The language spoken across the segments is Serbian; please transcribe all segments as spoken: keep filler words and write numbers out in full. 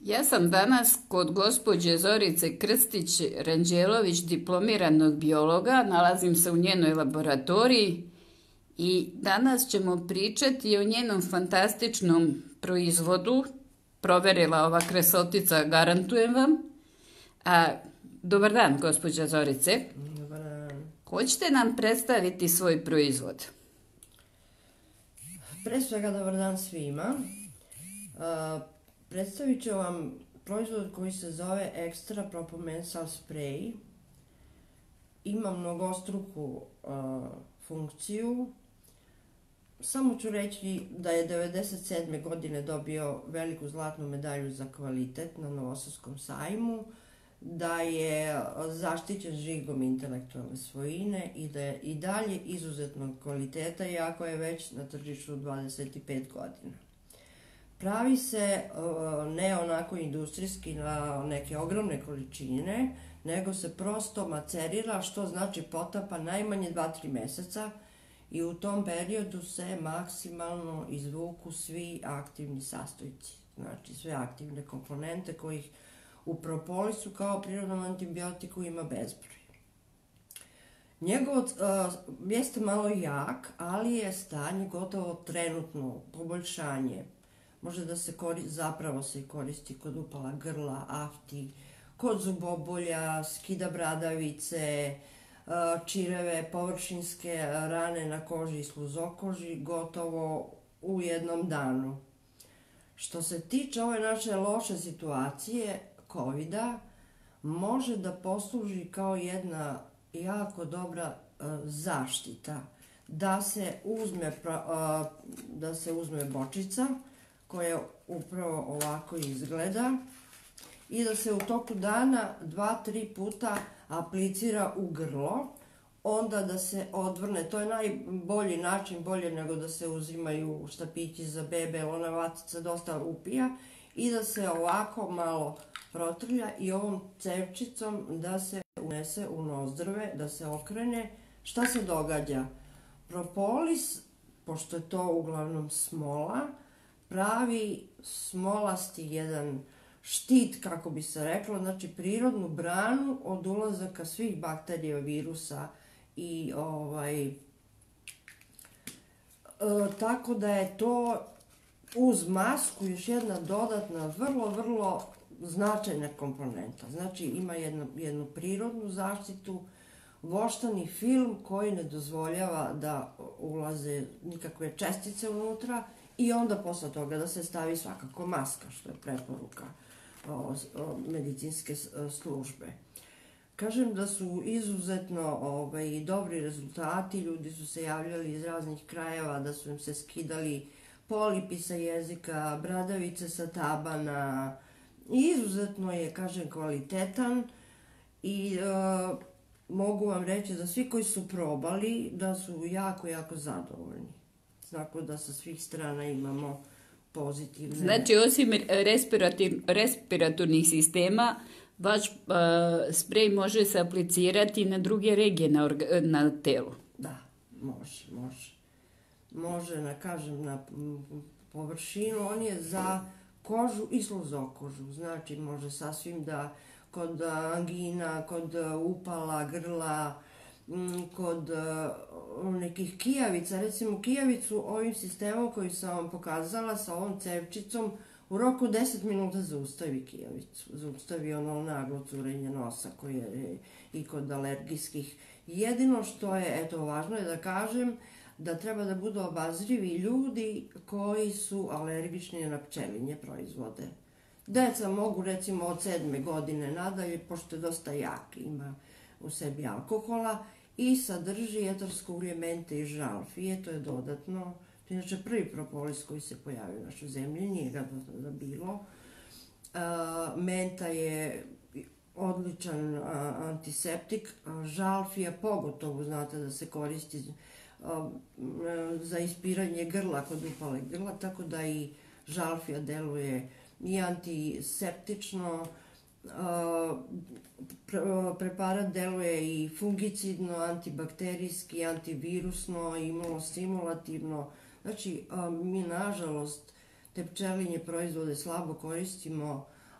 Ja sam danas kod gospođe Zorice Krstić-Ranđelović, diplomiranog biologa, nalazim se u njenoj laboratoriji i danas ćemo pričati o njenom fantastičnom proizvodu. Proverila ova kresotica, garantujem vam. A, dobar dan, gospođa Zorice. Dobar dan. Hoćete nam predstaviti svoj proizvod? Pre svega dobar dan svima. Uh, predstavit ću vam proizvod koji se zove Extra Propomensal Spray. Ima mnogostruku uh, funkciju. Samo ću reći da je devedeset sedme godine dobio veliku zlatnu medalju za kvalitet na Novosadskom sajmu, da je zaštićen žigom intelektualne svojine i da je i dalje izuzetnog kvaliteta, iako je već na tržištu dvadeset pet godina. Pravi se ne onako industrijski na neke ogromne količine, nego se prosto macerira, što znači potapa najmanje dva do tri meseca, i u tom periodu se maksimalno izvuku svi aktivni sastojci, znači sve aktivne komponente kojih u propolisu kao prirodnom antibiotiku ima bezbroj. Njegov uh, jeste malo jak, ali je stanje gotovo trenutno poboljšanje. Može da se koristi, zapravo se koristi kod upala grla, afti, kod zubobolja, skida bradavice, uh, čireve, površinske rane na koži i sluzokoži, gotovo u jednom danu. Što se tiče ove naše loše situacije, kovida, može da posluži kao jedna jako dobra uh, zaštita. Da se uzme, uh, da se uzme bočica, koja upravo ovako izgleda, i da se u toku dana dva do tri puta aplicira u grlo, onda da se odvrne. To je najbolji način, bolje nego da se uzimaju štapići za bebe, jer ona vatica dosta upija, i da se ovako malo protrlja i ovom cevčicom da se unese u nozdrve, da se okrene. Šta se događa? Propolis, pošto je to uglavnom smola, pravi smolasti jedan štit, kako bi se reklo, znači prirodnu branu od ulazaka svih bakterija, virusa i ovaj... E, tako da je to uz masku još jedna dodatna, vrlo, vrlo značajna komponenta. Znači ima jednu, jednu prirodnu zaštitu, voštani film koji ne dozvoljava da ulaze nikakve čestice unutra, i onda posle toga da se stavi svakako maska, što je preporuka o, o, medicinske službe. Kažem da su izuzetno ovaj, dobri rezultati, ljudi su se javljali iz raznih krajeva, da su im se skidali polipi sa jezika, bradavice sa tabana. Izuzetno je, kažem, kvalitetan i e, mogu vam reći da svi koji su probali da su jako, jako zadovoljni. Tako da sa svih strana imamo pozitivne... Znači, osim respiratornih sistema, vaš uh, sprej može se aplicirati na druge regije na, na telu? Da, može, može. Može, na, kažem, na površinu. On je za kožu i sluzokožu. Znači, može sasvim da kod angina, kod upala grla, kod uh, nekih kijavica, recimo kijavicu ovim sistemom koji sam vam pokazala sa ovom cevčicom, u roku deset minuta zaustavi kijavicu, zaustavi ono naglo curenje nosa koje je i kod alergijskih. Jedino što je, eto, važno je da kažem da treba da budu obazrivi ljudi koji su alergični na pčelinje proizvode. Deca mogu, recimo, od sedme godine nadalje, pošto je dosta jak, ima u sebi alkohola i sadrži etarsko ulje mente i žalfije, to je dodatno. To je inače prvi propolis koji se pojavio u našoj zemlji, nije ga do tada bilo. Uh, menta je odličan uh, antiseptik, uh, žalfija pogotovo, znate da se koristi uh, za ispiranje grla kod upale grla, tako da i žalfija deluje i antiseptično. Preparat deluje i fungicidno, antibakterijski, antivirusno, imunostimulativno. Znači, mi nažalost te pčelinje proizvode slabo koristimo,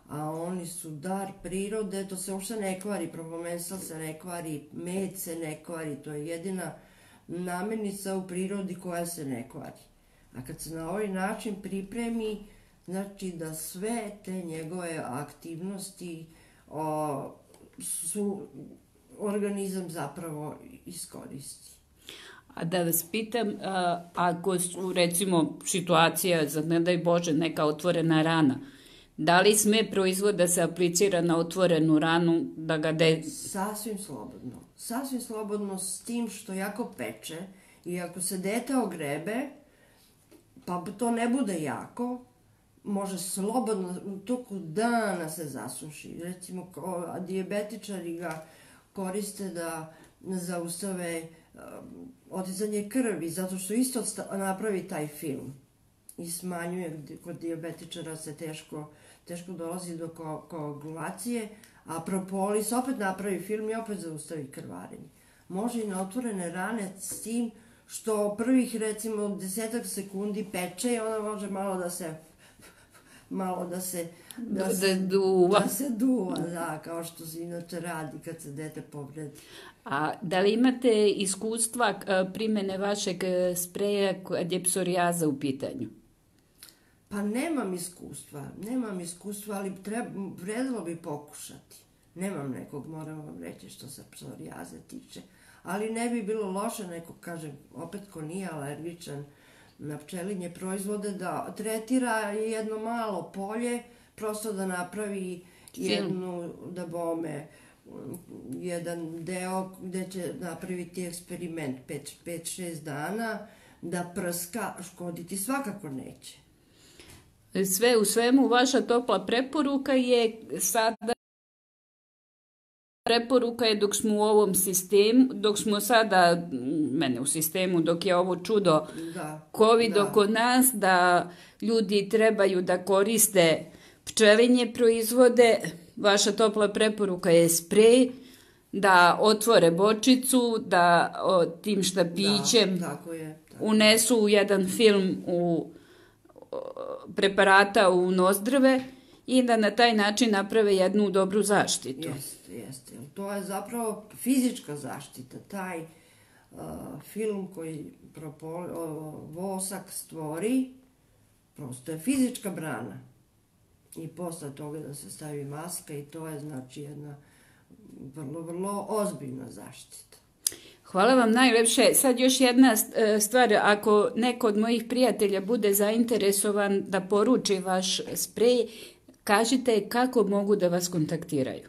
a oni su dar prirode, to se uopšte ne kvari, propomensal se ne kvari, med se ne kvari, to je jedina namirnica u prirodi koja se ne kvari. A kad se na ovaj način pripremi, znači da sve te njegove aktivnosti o, su organizam zapravo iskoristi. A da vas pitam, a, ako su recimo situacija, za ne daj Bože, neka otvorena rana, da li sme proizvod da se aplicira na otvorenu ranu, da ga de... Sasvim slobodno. Sasvim slobodno s tim što jako peče i ako se dete ogrebe, pa to ne bude jako, može slobodno u toku dana se zasuši. Recimo, a dijabetičari ga koriste da zaustave um, oticanje krvi, zato što isto napravi taj film i smanjuje, kod dijabetičara se teško, teško dolazi do ko koagulacije, a propolis opet napravi film i opet zaustavi krvarenje. Može i na otvorene rane s tim što prvih recimo desetak sekundi peče i ona može malo da se malo da se da, da se duva, da se duva, da, kao što se inače radi kad se dete povredi. A da li imate iskustva primene vašeg spreja kad je psorijaza u pitanju? Pa nemam iskustva, nemam iskustva, ali treba, vredilo bi pokušati. Nemam nekog, moram vam reći, što se psorijaze tiče. Ali ne bi bilo loše, neko, kažem, opet ko nije alergičan na pčelinje proizvode, da tretira jedno malo polje, prosto da napravi jednu, da bome, jedan deo gde će napraviti eksperiment pet šest dana, da prska, škoditi svakako neće. Sve u svemu, vaša topla preporuka je sada preporuka je dok smo u ovom sistemu, dok smo sada, mene u sistemu, dok je ovo čudo da, COVID da. oko nas, da ljudi trebaju da koriste pčelinje proizvode, vaša topla preporuka je sprej, da otvore bočicu, da o, tim štapićem da, tako je, tako. unesu u jedan film u preparata u nozdrve i da na taj način naprave jednu dobru zaštitu. Jeste, jeste. To je zapravo fizička zaštita. Taj uh, film koji propol, uh, vosak stvori, prosto je fizička brana. I posle toga da se stavi maska i to je znači jedna vrlo, vrlo ozbiljna zaštita. Hvala vam najlepše. Sad još jedna stvar, ako neko od mojih prijatelja bude zainteresovan da poruči vaš sprej, kažite kako mogu da vas kontaktiraju.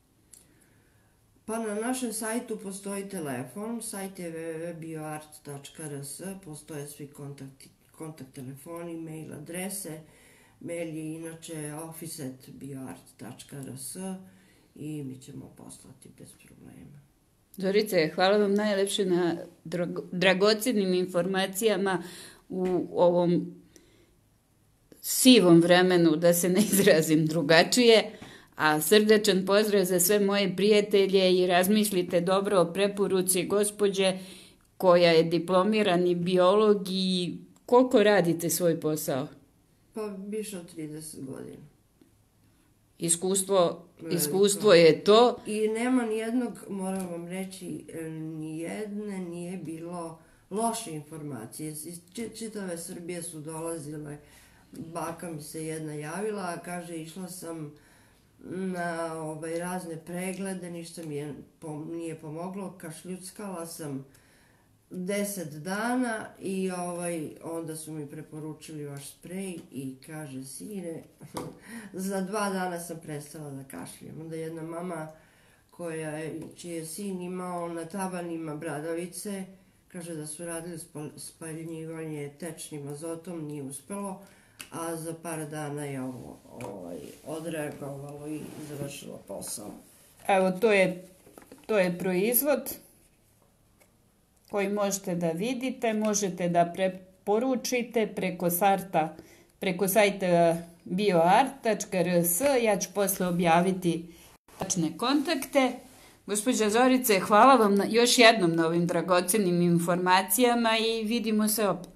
Pa na našem sajtu postoji telefon, sajt je w w w tačka bioart tačka r s, postoje svi kontakti, kontakt telefoni, mail adrese, mail je inače office at bioart tačka r s i mi ćemo poslati bez problema. Zorice, hvala vam najlepše na dragocenim informacijama u ovom sivom vremenu, da se ne izrazim drugačije, a srdečan pozdrav za sve moje prijatelje i razmislite dobro o preporuci gospođe koja je diplomirani biolog i koliko radite svoj posao? Pa više od trideset godina. Iskustvo, iskustvo je to. I nema nijednog, moram vam reći, nijedne nije bilo loše informacije. Iz čitave Srbije su dolazile, baka mi se jedna javila, kaže išla sam na ovaj, razne preglede, ništa mi je, pom, nije pomoglo, kašljuckala sam deset dana i ovaj, onda su mi preporučili vaš sprej i kaže, sine, za dva dana sam prestala da kašljem. Onda jedna mama koja, čiji je sin imao na tabanima bradavice, kaže da su radili spaljivanje tečnim azotom, nije uspelo, a za par dana je ovo ovaj, odreagovalo i završilo posao. Evo, to je, to je proizvod koji možete da vidite, možete da preporučite preko sarta, preko sajta bioart tačka r s. Ja ću posle objaviti tačne kontakte. Gospođa Zorice, hvala vam na, još jednom na ovim dragocenim informacijama i vidimo se opet.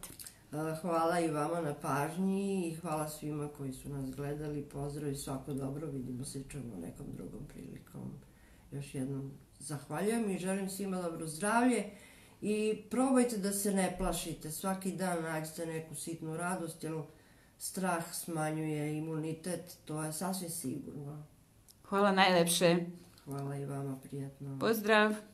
Hvala i vama na pažnji i hvala svima koji su nas gledali. Pozdrav i svako dobro. Vidimo se i čujemo nekom drugom prilikom. Još jednom zahvaljujem i želim svima dobro zdravlje i probajte da se ne plašite. Svaki dan nađite neku sitnu radost, jer strah smanjuje imunitet, to je sasvim sigurno. Hvala najlepše. Hvala i vama, prijatno. Pozdrav.